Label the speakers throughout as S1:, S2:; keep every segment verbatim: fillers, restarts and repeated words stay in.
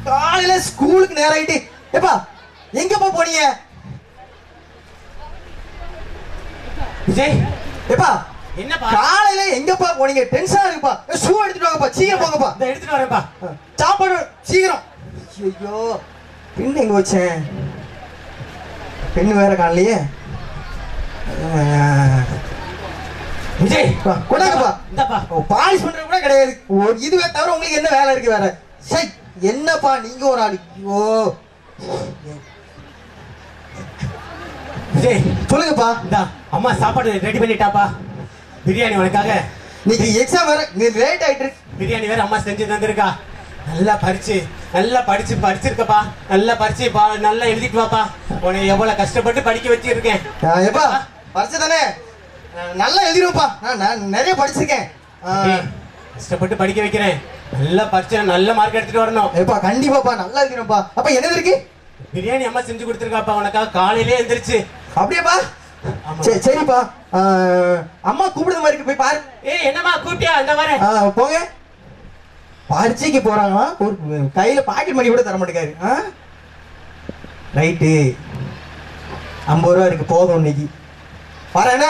S1: காலையில ஸ்கூலுக்கு நேரம் ஆயிட்டு. எப்பா எங்கப்பா போனீங்க?
S2: விஜய்
S1: எப்பா
S2: என்னப்பா
S1: காலையில எங்கப்பா போனீங்க? டென்ஷனா இருக்குப்பா. ஷூ எடுத்துட்டு வாங்கப்பா, சீக்கிரம் போங்கப்பா.
S2: இந்த எடுத்துட்டு வரேன்ப்பா.
S1: சாப்பாடு சீக்கிரம். ஐயோ பெண் எங்க வச்சேன்? பெண்ணு வேற காணலையே.
S2: விஜய்
S1: கொண்டாங்கப்பா.
S2: இந்தாப்பா.
S1: பாலிஷ் பண்றது கூட கிடையாது. ஒரு இதுவே தவிர உங்களுக்கு என்ன வேலை இருக்கு வேற? சை என்னப்பா நீங்க ஒரு ஆளு. ஐயோ
S2: விஜய்
S1: சொல்லுங்கப்பா.
S2: இந்தா அம்மா சாப்பாடு ரெடி பண்ணிட்டாப்பா. பிரியாணி உனக்காக.
S1: இன்னைக்கு எக்ஸாம் வேற லேட் ஆயிட்டு.
S2: பிரியாணி வேற அம்மா செஞ்சு தந்திருக்கா. நல்லா பறிச்சு நல்லா படிச்சு படிச்சிருக்கப்பா. நல்லா பறிச்சு நல்லா எழுதிட்டு வாப்பா. உன்னை எவ்வளவு கஷ்டப்பட்டு படிக்க வச்சிருக்கேன்.
S1: எப்பா பறிச்சு தானே நல்லா எழுதிருப்பா. நான் நிறைய படிச்சிருக்கேன்.
S2: கஷ்டப்பட்டு படிக்க வைக்கிறேன். நல்லா படிச்சு நல்ல மார்க் எடுத்துட்டு வரணும்.
S1: எப்பா கண்டிப்பாப்பா நல்லா எழுதிருப்பா. அப்ப என்னது இருக்கு?
S2: பிரியாணி அம்மா செஞ்சு கொடுத்துருக்காப்பா உனக்காக. காலையிலே எந்திரிச்சு.
S1: அப்படியேப்பா சரிப்பா. அம்மா கூப்பிடுற மாதிரி இருக்கு, போய் பாரு.
S2: ஏய் என்னம்மா கூப்பிட்டியா? அந்த மாதிரி
S1: போங்க. பரீட்சைக்கு போறாங்களா? ஒரு கையில பாக்கெட் மணி கூட தர மாட்டேங்காரு. ரைட்டு ஐம்பது ரூபா இருக்கு, போதும் இன்னைக்கு. பாரு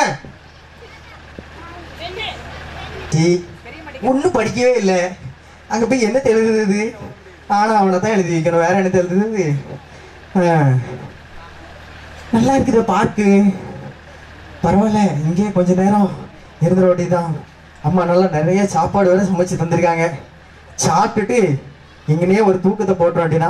S1: ஒன்னும் படிக்கவே இல்லை. அங்க போய் என்ன எழுதுது? ஆனா அவனை தான் எழுதி வைக்கணும், வேற என்ன எழுதுது? நல்லா இருக்குது பார்க்கு. பரவாயில்ல, இங்கே கொஞ்ச நேரம் இருந்த ரோட்டி தான். அம்மா நல்லா நிறைய சாப்பாடு வேற சமைச்சு தந்திருக்காங்க. சாப்பிட்டுட்டு இங்கனே ஒரு தூக்கத்தை போட்டுரும் அப்படின்னா.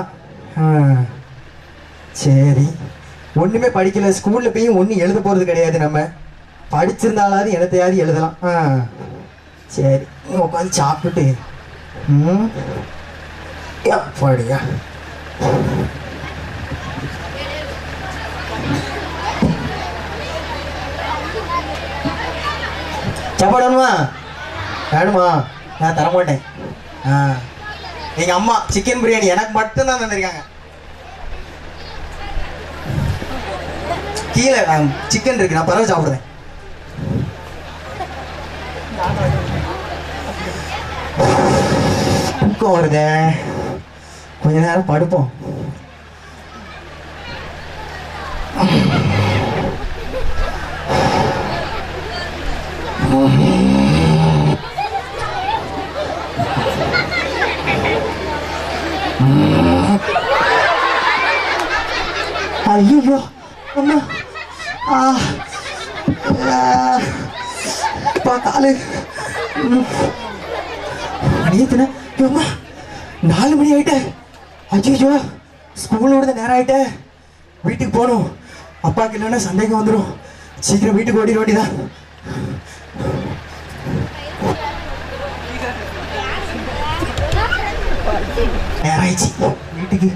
S1: சரி ஒண்ணுமே படிக்கல, ஸ்கூல்ல போய் ஒன்னும் எழுத போறது கிடையாது. நம்ம படிச்சிருந்தாலாவது என்னத்தையாவது எழுதலாம். சரி உட்காந்து சாப்பிட்டுட்டு ம் படியா சாப்பாடு வேணுமா? வேணுமா? நான் தரமாட்டேன். எங்க அம்மா சிக்கன் பிரியாணி எனக்கு மட்டும்தான் தந்திருக்காங்க. கீழே சிக்கன் இருக்கு, நான் பரவாயில்ல சாப்பிடுறேன். தூக்கம் வருதே, கொஞ்ச நேரம் படுப்போம். ஐயோ அம்மா காலு மணியத்தின அம்மா நாலு மணி ஆயிட்ட. ஐயோ ஸ்கூலோட நேரம் ஆயிட்ட. வீட்டுக்கு போகணும். அப்பாவுக்கு இல்லைன்னா சந்தேகம் வந்துடும். சீக்கிரம் வீட்டுக்கு ஓடிட வேண்டியதான். நேரம் ஆயிடுச்சு வீட்டுக்கு.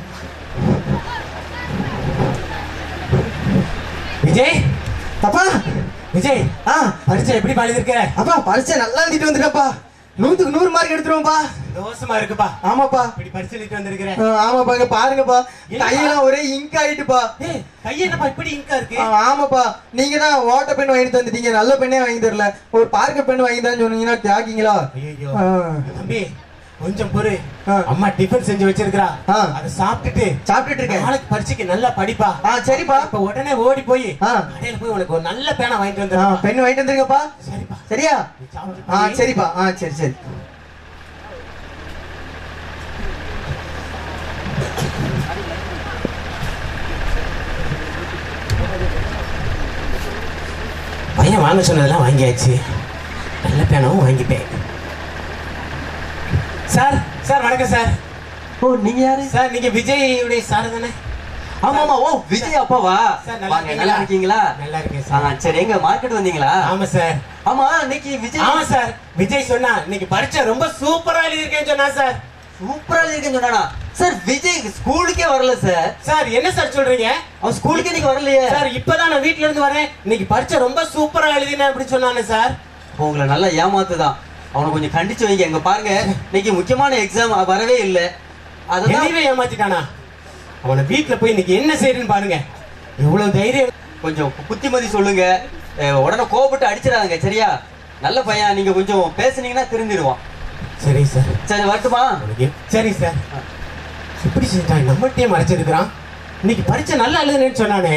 S2: விஜய்
S1: அப்பா
S2: விஜய்
S1: ஆ
S2: பரீட்சை எப்படி பாடிருக்க?
S1: அப்பா பரீட்சை நல்லா எழுதிட்டு வந்துட்டப்பா. நூத்துக்கு நூறு மார்க் எடுத்துருவோம்ப்பா.
S2: தோசமா இருக்குப்பா.
S1: ஆமாப்பா
S2: இப்படி பரிசு எழுதிட்டு வந்திருக்கிறேன்.
S1: ஆமாப்பா இங்க பாருங்கப்பா, கையெல்லாம் ஒரே இங்க் ஆயிட்டுப்பா.
S2: கை என்னப்பா இப்படி இங்கா இருக்கு?
S1: ஆமாப்பா நீங்க தான் ஓட்ட பெண் வாங்கி தந்துட்டீங்க, நல்ல பெண்ணே வாங்கி தரல. ஒரு பார்க்க பெண் வாங்கி தான் சொன்னீங்கன்னா கேக்கீங்களா?
S2: ஐயோ தம்பி கொஞ்சம் பொறு. அம்மா டிஃபன் செஞ்சு வச்சிருக்கா, அதை சாப்பிட்டுட்டு
S1: சாப்பிட்டுட்டு இருக்கேன்.
S2: நாளைக்கு பரீட்சைக்கு நல்லா படிப்பா.
S1: சரிப்பா.
S2: இப்ப உடனே ஓடி போய் கடையில போய் உனக்கு ஒரு நல்ல பேனா வாங்கிட்டு வந்து
S1: பெண் வாங்கிட்டு வந்துருங்கப்பா.
S2: சரிப்பா
S1: சரியா? ஆ சரிப்பா. ஆ சரி சரி.
S2: பையன் வாங்க சொன்னதெல்லாம் வாங்கியாச்சு. நல்ல பேனாவும் வாங்கிட்டேன். சார் சார் வணக்கம் சார்.
S1: ஓ நீங்க யாரு
S2: சார்? நீங்க விஜய் சார் தானே?
S1: ஆமா ஆமா. ஓ விஜய் அப்பாவா?
S2: வாங்க, நல்லா இருக்கீங்களா? நல்லா இருக்கேன் சார்.
S1: சரி எங்க மார்க்கெட் வந்தீங்களா?
S2: ஆமா சார்.
S1: ஆமா இன்னைக்கு விஜய்.
S2: ஆமா சார் விஜய் சொன்னா இன்னைக்கு பரீட்சை ரொம்ப சூப்பரா எழுதிருக்கேன்னு சொன்னா சார்.
S1: சூப்பரா எழுதிருக்கேன்னு சொன்னானா? சார் விஜய் ஸ்கூலுக்கே வரல சார்.
S2: சார் என்ன சார் சொல்றீங்க?
S1: அவன் ஸ்கூலுக்கே இன்னைக்கு வரலையே
S2: சார். இப்பதான் நான் வீட்ல இருந்து வரேன். இன்னைக்கு பரீட்சை ரொம்ப சூப்பரா எழுதினேன் அப்படின்னு சொன்னானே சார்.
S1: உங்களை நல்லா ஏமாத்துதான். அவனை கொஞ்சம் கண்டிச்சு வைங்க. எங்க பாருங்க இன்னைக்கு முக்கியமான எக்ஸாம் வரவே இல்லை.
S2: அதான் ஏமாத்திட்டானா? அவனை வீட்டுல போய் இன்னைக்கு என்ன செய்யறேன்னு பாருங்க. எவ்வளவு தைரியம்.
S1: கொஞ்சம் புத்திமதி சொல்லுங்க. உடனே கோபப்பட்டு அடிச்சிடாதுங்க சரியா? நல்ல பையன், நீங்க கொஞ்சம் பேசுனீங்கன்னா திருந்திடுவான்.
S2: சரி சார்.
S1: சரி வரட்டுமா?
S2: சரி சார். எப்படி செஞ்சான்? நம்மகிட்டயே மறைச்சிருக்கிறான். இன்னைக்கு பரீட்சை நல்லா எழுதுனேன்னு சொன்னானே.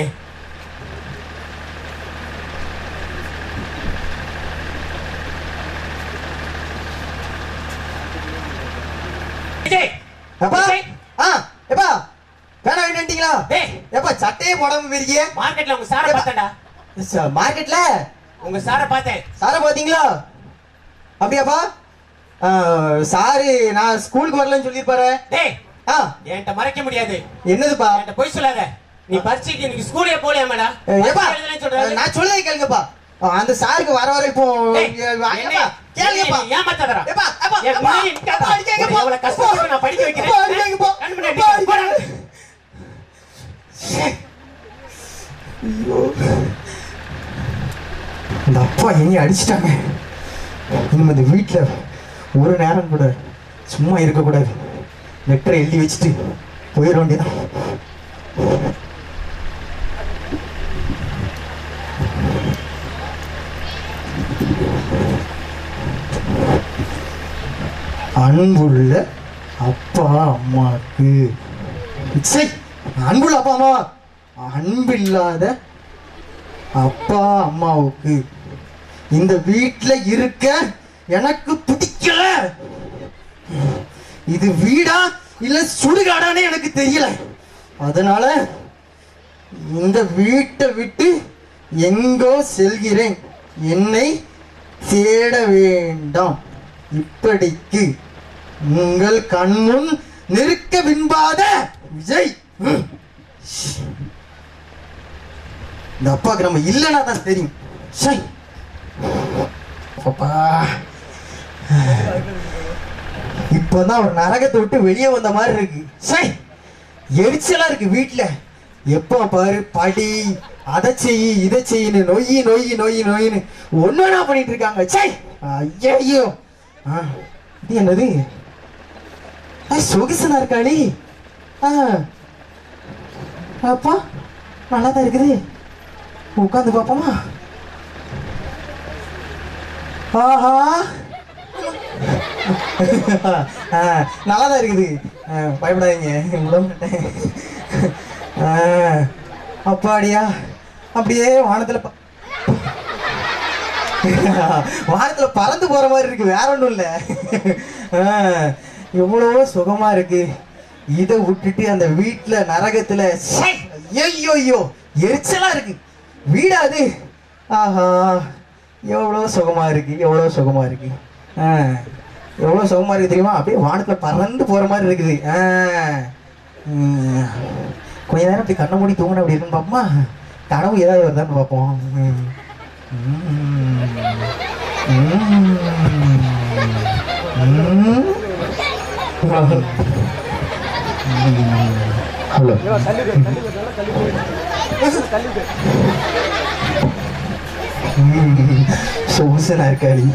S1: சட்டையே போடாம போயிருக்கீங்க.
S2: மார்க்கெட்ல உங்க சாரை பார்த்தேன்டா.
S1: மார்க்கெட்ல
S2: உங்க சாரை பார்த்தேன்.
S1: சாரை பாத்தீங்களா? அப்படியாப்பா? சாரு நான் ஸ்கூலுக்கு வரலன்னு சொல்லிருப்பாரு.
S2: டேய் என்கிட்ட மறைக்க முடியாது.
S1: என்னதுப்பா?
S2: என்கிட்ட போய் சொல்லாத. நீ பரீட்சைக்கு இன்னைக்கு ஸ்கூலே போலையா மேடா?
S1: நான் சொல்ல கேளுங்கப்பா. அந்த சாருக்கு வர வர இப்போ கேளுங்கப்பா.
S2: ஏமாத்தாதடா.
S1: ஏப்பா அப்பா அப்பா அடிக்கங்கப்பா.
S2: எவ்வளவு கஷ்டப்பட்டு நான் படிக்க வைக்கிறேன்.
S1: அடிக்கங்கப்பா. ஐயோ இந்த அப்பா எங்க அடிச்சிட்டாங்க. இனிமே இந்த வீட்டுல ஒரு நேரம் கூட சும்மா இருக்கக்கூடாது. லெட்டரை எழுதி வச்சுட்டு போயிட வேண்டியதான். அன்புள்ள அப்பா அம்மாக்கு. அன்புள்ள அப்பா அம்மா, அன்பில்லாத அப்பா அம்மாவுக்கு இந்த வீட்டுல இருக்க எனக்கு பிடிக்கல. இது வீடா இல்ல சுடுகாடானே எனக்கு தெரியல. அதனால இந்த வீட்டை விட்டு எங்கோ செல்கிறேன். என்னை தேட வேண்டாம். இப்படிக்கு உங்கள் கண்முன் நெருக்க விரும்பாத விஜய். இந்த அப்பாவுக்கு நம்ம இல்லைன்னா தான் தெரியும். இப்பதான் ஒரு நரகத்தை விட்டு வெளியே வந்த மாதிரி இருக்கு. எரிச்சலா இருக்கு வீட்டுல. எப்ப பாரு படி, அதை செய்யி இதை செய்யு, நொய்யி நொய்யி நொய்யி நொய்யின்னு ஒன்னொன்னா பண்ணிட்டு இருக்காங்க. ஐயோ இது என்னது? சொகுசனா இருக்காளி. அப்பா நல்லாதான் இருக்குது. உட்காந்து பாப்போமா? ஆஹா நல்லாதான் இருக்குது. பயப்படாதீங்க. அப்பாடியா அப்படியே வானத்துல வானத்துல பறந்து போற மாதிரி இருக்கு. வேற ஒண்ணும் இல்ல. எவ்வளவோ சுகமா இருக்கு. இதை விட்டுட்டு அந்த வீட்டுல நரகத்துல ஐயோ ஐயோ எரிச்சலா இருக்கு. வீடாது. ஆஹா எவ்வளவு சுகமா இருக்கு. எவ்வளவு சுகமா இருக்கு. ஆஹ் எவ்வளவு சுகமா இருக்கு தெரியுமா? அப்படியே வானத்துல பறந்து போற மாதிரி இருக்குது. ஆஹ் கொஞ்ச நேரம் அப்படி கண்ணை மூடி தூங்கின அப்படி இருக்குன்னு பாப்போமா? கனவு ஏதாவது வருதான்னு பார்ப்போம். ஹலோ சொகுசனா இருக்காடி.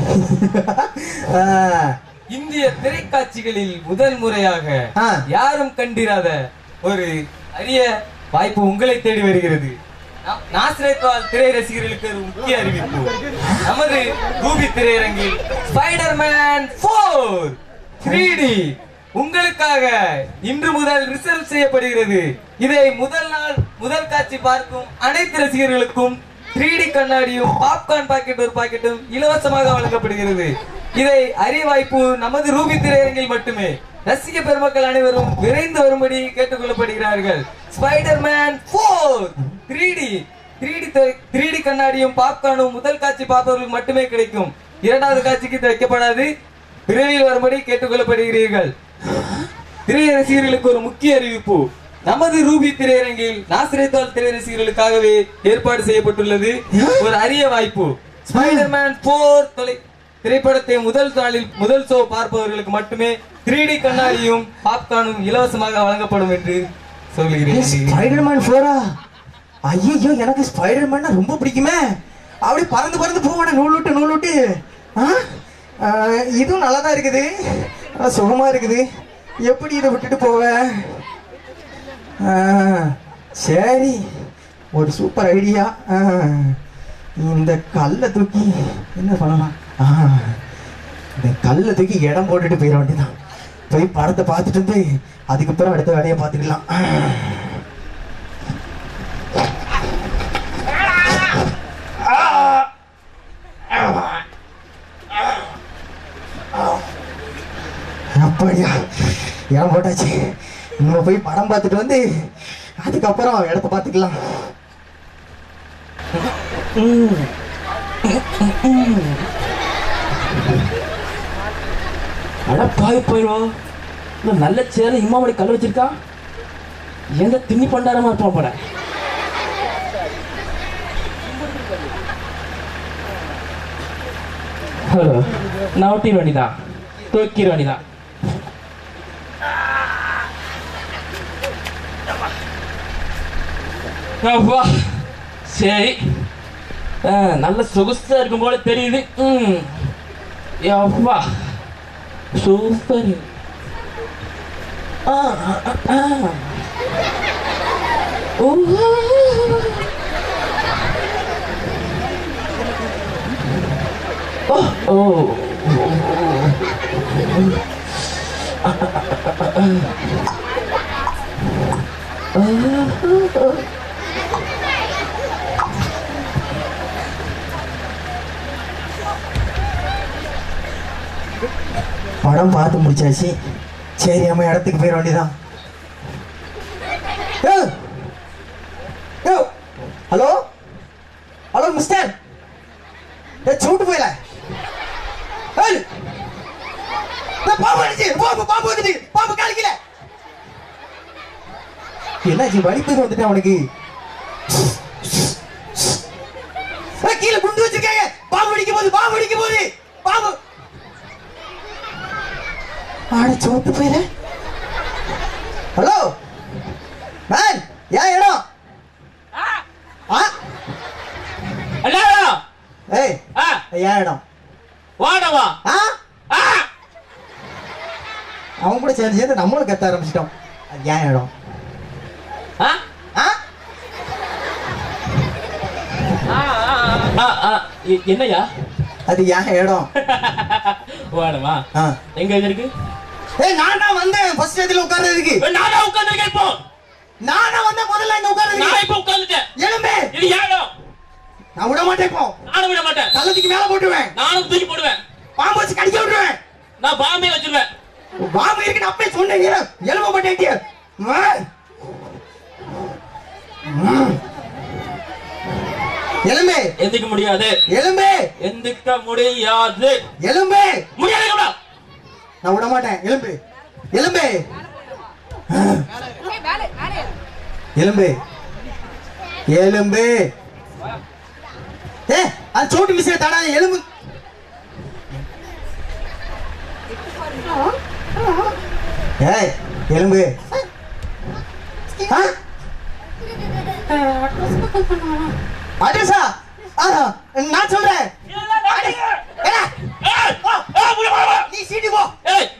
S3: இந்திய திரைக்காட்சிகளில் முதல் முறையாக யாரும் கண்டிராத ஒரு அரிய வாய்ப்பு உங்களை தேடி வருகிறது. நாசரேத்வால் திரை ரசிகர்களுக்கு ஒரு முக்கிய அறிவிப்பு. நமது ரூபி திரையரங்கில் ஸ்பைடர்மேன் ஃபோர் த்ரீ டி உங்களுக்காக இன்று முதல் ரிசர்வ் செய்யப்படுகிறது. இதை முதல் நாள் முதல் காட்சி பார்க்கும் அனைத்து ரசிகர்களுக்கும் த்ரீ டி கண்ணாடியும் பாப்கார்ன் பாக்கெட் ஒரு பாக்கெட்டும் இலவசமாக வழங்கப்படுகிறது. இதை அரிய வாய்ப்பு நமது ரூபி திரையரங்கில் மட்டுமே. ரசிக பெருமக்கள் அனைவரும் விரைந்து வரும்படி கேட்டுக்கொள்ளப்படுகிறார்கள். Spiderman four three D three D கண்ணாடியும் பாப்கார்னும் முதல் காட்சி பார்ப்பவர்களுக்கு மட்டுமே கிடைக்கும். இரண்டாவது காட்சிக்கு வைக்கப்படாது. விரைவில் வரும்படி கேட்டுக்கொள்ளப்படுகிறீர்கள். திரை ரசிகர்களுக்கு ஒரு முக்கிய அறிவிப்பு. நமது ரூபி திரையரங்கில் நாசரேத்வால் திரை ரசிகர்களுக்காகவே ஏற்பாடு செய்யப்பட்டுள்ளது ஒரு அரிய வாய்ப்பு. ஸ்பைடர்மேன் ஃபோர் தொலை திரைப்படத்தை முதல் நாளில் முதல் ஷோ பார்ப்பவர்களுக்கு மட்டுமே த்ரீ டி கண்ணாடியும் பாப்கார்னும் இலவசமாக வழங்கப்படும் என்று சொல்கிறேன்.
S1: ஸ்பைடர்மேன் ஃபோரா? ஐயோ எனக்கு ஸ்பைடர்மேன் ரொம்ப பிடிக்குமே. அப்படி பறந்து பறந்து போவானே நூல் விட்டு நூல் விட்டு. இதுவும் நல்லா தான் இருக்குது. சுகமா இருக்குது. எப்படி இதை விட்டுட்டு போவ? சரி ஒரு சூப்பர் ஐடியா. இந்த கல்லை தூக்கி என்ன பண்ணலாம்? இந்த கல்லை தூக்கி இடம் போட்டுட்டு போயிட வேண்டியதான். போய் படத்தை பார்த்துட்டு வந்து அதுக்கப்புறம் அடுத்த வேலையை பார்த்துக்கலாம். அப்படியா ஏன் போட்டாச்சு. நம்ம போய் படம் பார்த்துட்டு வந்து அதுக்கப்புறம் இடத்த பார்த்துக்கலாம்.
S4: அட பாய் போயிடும். நல்ல சேலை இம்மாமணி கல் வச்சிருக்கா. எந்த திண்ணி பண்டாரமா இருப்பான் போட. ஹலோ நவட்டிர வண்டிதான் தூக்கிற வண்டிதான். சரி நல்ல சொகுசா இருக்கும் போல தெரியுது. ம் யப்பா சூப்பர். ஓ ஓ
S1: படம் பார்த்து முடிச்சாச்சு. சரி நம்ம இடத்துக்கு போயிட வேண்டியதான். ஹலோ ஹலோ மிஸ்டர் சூட்டு போயில பாம்பு அடிச்சு பாம்பு பாம்பு வந்துட்டு பாம்பு காலிக்கல. என்னாச்சு வலிப்பு வந்துட்டேன் உனக்கு. கீழே குண்டு வச்சிருக்காங்க. பாம்பு அடிக்க போகுது பாம்பு அடிக்க போகுது பாம்பு. ஆட சோட்டு போயில. ஹலோ மேன் ஏன் இடம் ஏய் ஏன் இடம்
S4: வாடவா.
S1: அவன் கூட சேர்ந்து சேர்ந்து நம்மளும் கத்த ஆரம்பிச்சிட்டோம். அது ஏன் இடம்
S4: என்னையா
S1: அது ஏன் இடம்
S4: வாடவா. எங்க இருக்கு?
S1: ஏய் நானா வந்தேன் ஃபர்ஸ்ட் இதுல உட்கார்றதுக்கு.
S4: நானா உட்கார்ந்திருக்கேன் இப்போ.
S1: நானா வந்தேன் முதல்ல இங்க உட்கார்றதுக்கு.
S4: நான் இப்போ உட்கார்ந்துட்டேன்.
S1: எழும்பே.
S4: இது யாரோ?
S1: நான் விட மாட்டேன் இப்போ.
S4: நானும் விட மாட்டேன்.
S1: கல்லத்துக்கு மேல போட்டுவேன்.
S4: நானும் தூக்கி போடுவேன்.
S1: பாம்பு வச்சு கடிக்க விட்டுருவேன்.
S4: நான் பாம்பே வச்சிருவேன்.
S1: பாம்பு இருக்குன்னு அப்பவே சொன்னேன். எழும்ப மாட்டேன்டியா. எலும்பே
S4: எந்திக்க முடியாது.
S1: எலும்பே
S4: எந்திக்க முடியாது.
S1: எலும்பே
S4: முடியாது.
S1: நான் விட மாட்டேன். எலும்பு எலும்பே எலும்பே எலும்பே. ஏ அது சோட்டு மிஸ்ஸே தாடா எலும்பு. ஏய் எலும்பு அட்ரஸா நான் சொல்றேன். நீ சீட்டி போ.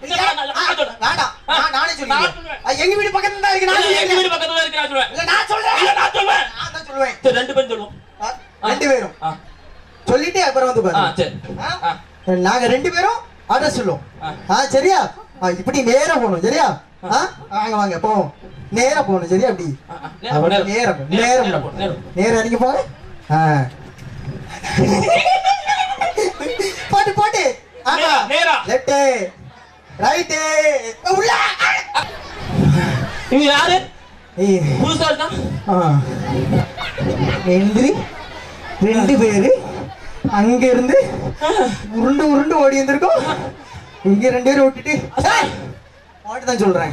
S1: நானே சொல்லுவேன். எங்க வீடு பக்கத்துல தான் இருக்கு.
S4: எங்க வீடு பக்கத்துல இருக்கு. நான் சொல்றேன்.
S1: நான் சொல்றேன்.
S4: நான் சொல்றேன்.
S1: நான் தான் சொல்லுவேன்.
S4: சரி ரெண்டு பேரும் சொல்லுவோம்.
S1: ரெண்டு பேரும் சொல்லிட்டு அப்புறம் வந்து பாருங்க. நாங்க ரெண்டு பேரும் அட்ரஸ் சொல்லுவோம். ஆ சரியா? இப்படி நேரா போகணும். சரியா? வாங்க வாங்க போவோம். நேரா போகணும். சரியா? அப்படி நேரம் நேரம் நேரம் இறங்கி போங்க. பாட்டு பாட்டு லெஃப்ட் ரைட் உள்ள.
S4: இவங்க யாரு? புதுசா இருக்கா?
S1: எந்திரி ரெண்டு பேரு அங்க இருந்து உருண்டு உருண்டு ஓடி வந்திருக்கோம். இங்க ரெண்டு பேரும் விட்டுட்டு பாட்டு தான் சொல்றேன்.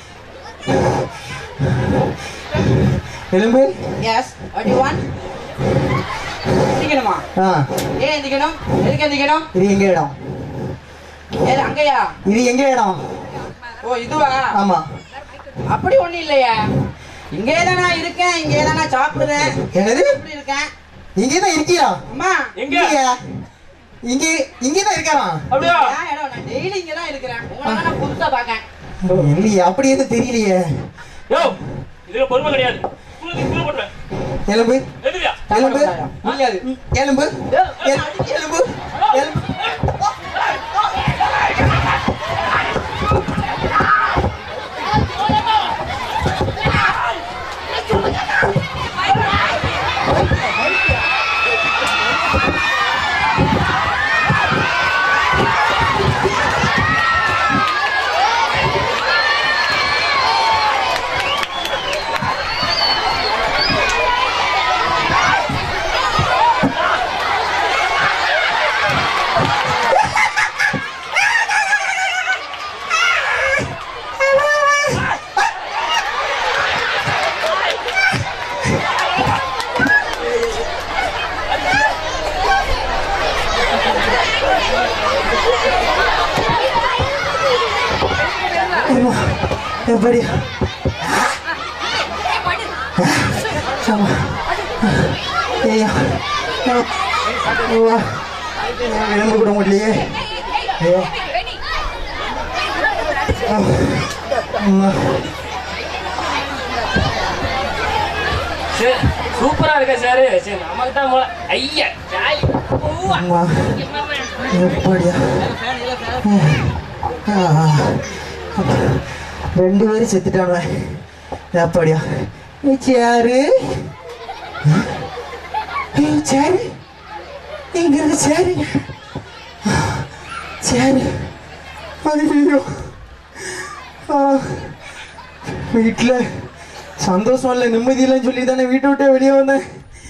S1: எலும்பு
S5: எஸ் வாட் யூ வாண்ட்? எந்திக்கணுமா?
S1: ஆ
S5: ஏன் எந்திக்கணும்? எதுக்கு எந்திக்கணும்?
S1: இது எங்க இடம்?
S5: ஏ அங்கயா?
S1: இது எங்க இடம்?
S5: ஓ இதுவா?
S1: ஆமா.
S5: அப்படி ஒண்ணு இல்லையா. இங்கே தான் நான் இருக்கேன். இங்கே தான் நான் சாப்பிடுறேன்.
S1: என்னது?
S5: இப்படி இருக்கேன்.
S1: இங்கே தான் இருக்கியா?
S5: அம்மா
S4: எங்க?
S1: இங்கே இங்கே தான் இருக்காரா?
S4: அப்படியே
S5: நான் இடம் நான் டெய்லி இங்க தான் இருக்கேன். உங்களை நான் புதுசா பார்க்கேன்.
S1: இல்லையே அப்படி எதுவும் தெரியலையே.
S4: யோ இதுல பொறுமை கிடையாது. தூக்கி போடுறேன்.
S1: எலும்பு
S4: எதுயா?
S1: எலும்பு
S5: முடியாது.
S1: எலும்பு எலும்பு எலும்பு எப்படி ஐயா எலும்பு கூட முடியலையே. ஐயா
S4: சூப்பரா இருக்க சாரு. சரி நமக்கு தான் போல. ஐயா
S1: எப்படியா ரெண்டு பேரும் செத்துட்டாங்க. எப்படியா சேரு சேரு இங்க இருக்கு சேரு சேரு. ஐயோ வீட்டில் சந்தோஷம் இல்லை நிம்மதி இல்லைன்னு சொல்லி தானே வீட்டை விட்டே வெளியே வந்தேன்.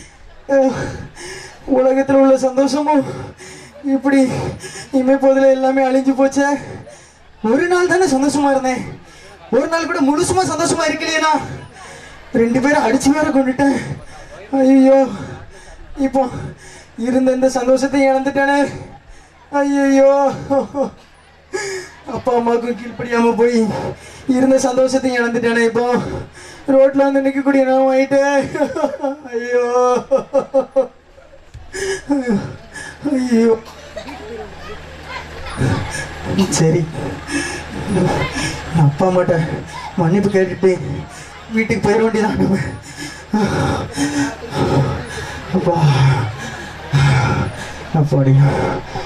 S1: உலகத்தில் உள்ள சந்தோஷமும் இப்படி இமைப்போதில் எல்லாமே அழிஞ்சு போச்சே. ஒரு நாள் தானே சந்தோஷமா இருந்தேன், ஒரு நாள் கூட முழுசுமா சந்தோஷமா இருக்கலையேனா. ரெண்டு பேரும் அடிச்சு வேற கொண்டுட்டேன். ஐயோ இப்போ இருந்த இந்த சந்தோஷத்தை இழந்துட்டானே. ஐயோ அப்பா அம்மாவுக்கும் கீழ்ப்படியாம போய் இருந்த சந்தோஷத்தை இழந்துட்டானே. இப்போ ரோட்ல வந்து நிற்கக்கூடிய நான் ஆயிட்டேன். ஐயோ ஐயோ சரி அப்பா அம்மாட்ட மன்னிப்பு கேட்டுட்டு வீட்டுக்கு போயிட வேண்டியதான் நம்ம. அப்பா அப்படியா